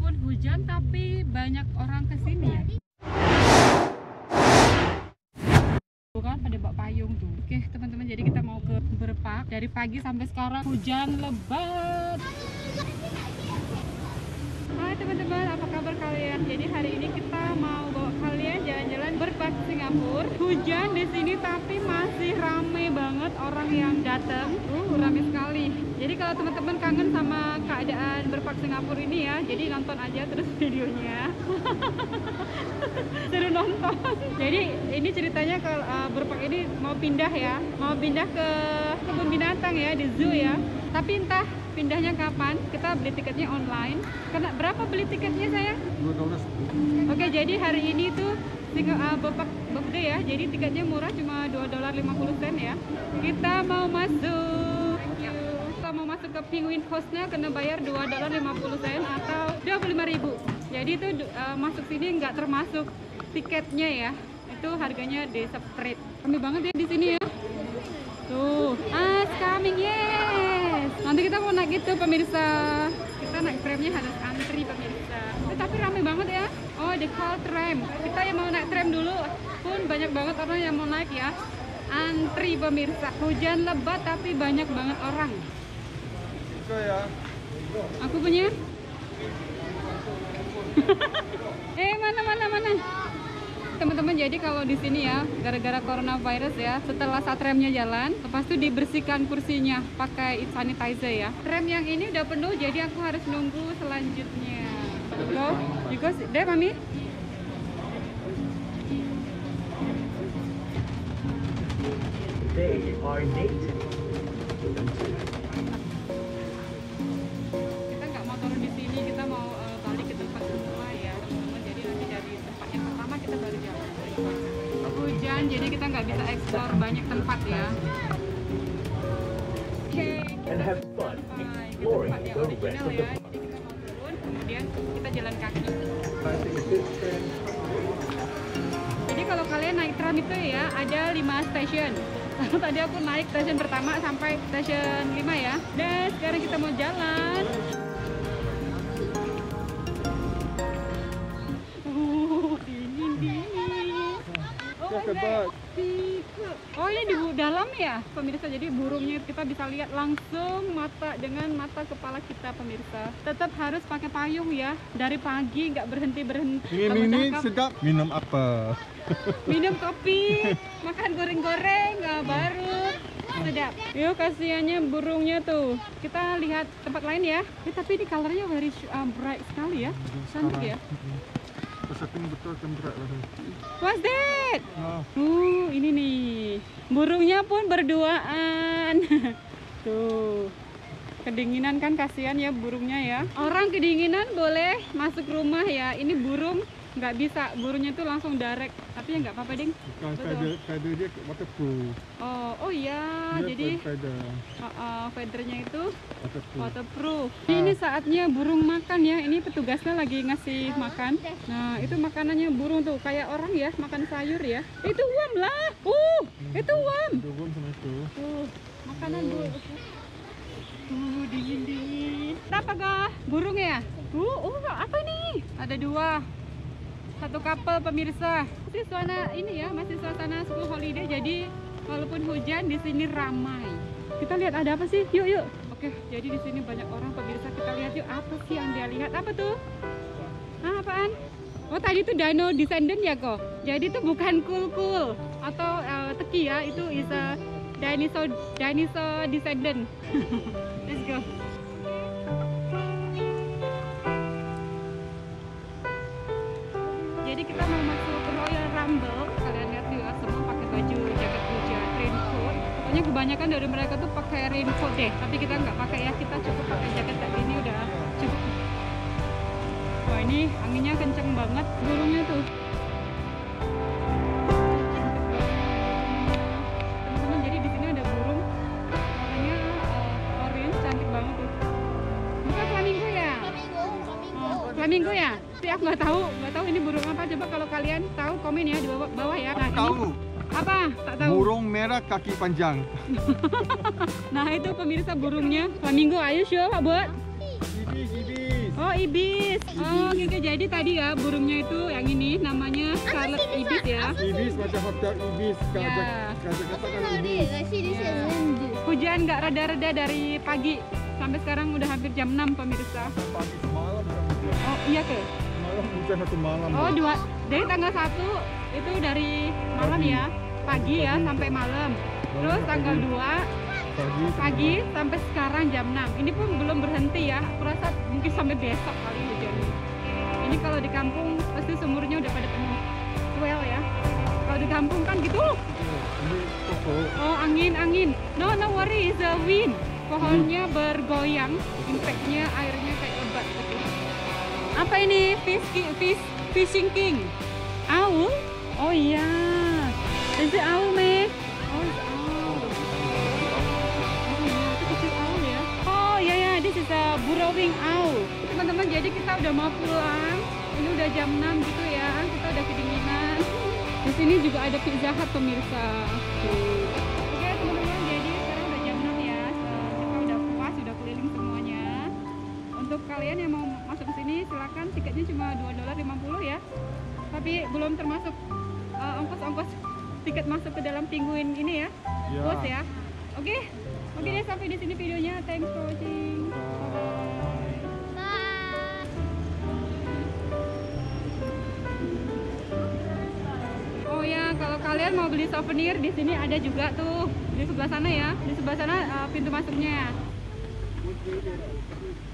walaupun hujan tapi banyak orang kesini ya. Bukan pada bawa payung tuh. Oke teman-teman, jadi kita mau ke Berpak. Dari pagi sampai sekarang hujan lebat. Hai teman-teman, apa kabar kalian? Jadi hari ini kita mau bawa kalian jalan-jalan Berpak Singapura. Hujan di sini tapi masih rame banget orang yang datang. Rame sekali. Jadi kalau teman-teman kangen sama keadaan Berpak Singapura ini ya, jadi nonton aja terus videonya. Seru nonton. Jadi ini ceritanya kalau Berpak ini mau pindah ya, mau pindah ke kebun binatang ya, di zoo ya. Tapi entah pindahnya kapan, kita beli tiketnya online. Karena berapa beli tiketnya saya? $2. Oke, jadi hari ini tuh Berpak birthday ya, jadi tiketnya murah, cuma $2.50 ya. Kita mau masuk. Kita mau masuk ke Penguin House-nya kena bayar $2.50 atau 25.000. Jadi itu masuk sini nggak termasuk tiketnya ya. Itu harganya di separate. Rame banget ya di sini ya. Tuh, coming, yes. Nanti kita mau naik itu pemirsa. Kita naik tramnya harus antri pemirsa. Tapi rame banget ya. Oh, di call tram. Kita yang mau naik tram dulu pun banyak banget orang yang mau naik ya. Antri pemirsa. Hujan lebat tapi banyak banget orang. Ya. Aku punya. Mana. Teman-teman, jadi kalau di sini ya, gara-gara coronavirus ya, setelah saat remnya jalan, lepas itu dibersihkan kursinya pakai sanitizer ya. Tram yang ini udah penuh, jadi aku harus nunggu selanjutnya. Go, you go there, mami. They are native. Kita nggak mau turun di sini, kita mau balik ke tempat semula ya, teman-teman. Jadi nanti dari tempat yang pertama kita baru jalan. Hujan, jadi kita nggak bisa explore banyak tempat ya. Oke, And have fun exploring tempat yang the rest original of ya. the Jadi kita mau turun, kemudian kita jalan kaki. Jadi kalau kalian naik tram itu ya, ada 5 stasiun. Tadi aku naik stasiun pertama sampai stasiun 5 ya. Dan sekarang kita mau jalan. Dingin. Oh my God. Oh ini di dalam ya pemirsa, jadi burungnya kita bisa lihat langsung dengan mata kepala kita pemirsa. Tetap harus pakai payung ya, dari pagi nggak berhenti. Ini sedap. Minum apa? Minum kopi, makan goreng-goreng, baru sedap. Yuk, kasihannya burungnya tuh. Kita lihat tempat lain ya. Tapi ini colornya very bright sekali ya, cantik ya. Setting betul kan berat lah. What's that? Oh. Ini nih, burungnya pun berduaan. Tuh, kedinginan kan, kasihan ya burungnya ya. Orang kedinginan boleh masuk rumah ya. Ini burung nggak bisa, burungnya tuh langsung direct. Tapi ya nggak apa-apa ding. Feather dia waterproof. Oh iya, jadi feathernya itu waterproof. Ini saatnya burung makan ya. Ini petugasnya lagi ngasih makan. Nah itu makanannya burung tuh, kayak orang ya, makan sayur ya. Itu worm lah. Itu worm. Burung sama itu. Makanan burung. Dingin. Apa kah? Burung ya? Apa ini? Ada 2. Satu couple pemirsa. Masih suasana ini ya, masih suasana school holiday, jadi walaupun hujan di sini ramai. Kita lihat ada apa sih? Yuk. Oke, jadi di sini banyak orang pemirsa. Kita lihat yuk, apa sih yang dia lihat? Apa tuh? Apaan? Oh tadi itu dino descendant ya kok. Jadi itu bukan kul atau teki ya, itu is a dinosaur descendant. Let's go. Jadi kita mau masuk ke Royal Rumble. Kalian lihat ya, semua pakai baju jaket hujan, raincoat. Pokoknya kebanyakan dari mereka tuh pakai raincoat deh. Tapi kita nggak pakai ya, kita cukup pakai jaket kayak gini udah cukup. Wah ini anginnya kenceng banget, burungnya tuh. Teman-teman, jadi di sini ada burung warnanya orange, cantik banget tuh. Bukan flamingo ya? Flamingo ya? Tapi aku nggak tahu ini burung apa. Coba kalau kalian tahu komen ya di bawah ya. Nah, Tahu. Apa? Tak tahu. Burung merah kaki panjang. Nah itu pemirsa burungnya flamingo. Ayo show Pak buat. Gibis. Oh, ibis. Oh, oke, jadi tadi ya burungnya itu yang ini namanya scarlet ibis ya. Ibis macam hotel ibis. Ya. Katakan No, ibis. this. I see this is wind. Hujan nggak reda-reda dari pagi sampai sekarang udah hampir jam 6 pemirsa. Pagi semalam bukan hujan. Oh, iya ke? Malam hujan satu malam. Oh, dua. Dari tanggal 1 itu dari malam Pagi. ya. Pagi ya sampai malam. Terus tanggal 2 pagi sampai sekarang jam 6. Ini pun belum berhenti ya. Aku rasa mungkin sampai besok kali hujan. Ini kalau di kampung pasti sumurnya udah pada penuh. Well ya. Kalau di kampung kan gitu. Ini toko. Oh, angin. No worry, it's a wind. Pohonnya bergoyang, impactnya airnya kayak lebat gitu. Apa ini? Fishing king. Owl? Oh iya. Is it owl, Meg? Oh, it's owl. Oh iya, itu kecil owl ya. Oh iya, this is a burrowing owl. Teman-teman, jadi kita udah mau pulang. Ini udah jam 6 gitu ya. Kita udah kedinginan. Di sini juga ada Pizza Hut pemirsa. Tuh. Oke teman-teman, jadi sekarang udah jam 6 ya. Kita udah puas, udah keliling semuanya. Untuk kalian yang mau masuk ke sini silakan, tiketnya cuma $2.50 ya. Tapi belum termasuk ongkos-ongkos tiket masuk ke dalam penguin ini ya. Ya. Bos ya. Oke deh, sampai di sini videonya. Thanks for watching. Bye. Bye. Oh ya, kalau kalian mau beli souvenir di sini ada juga tuh di sebelah sana ya. Di sebelah sana pintu masuknya.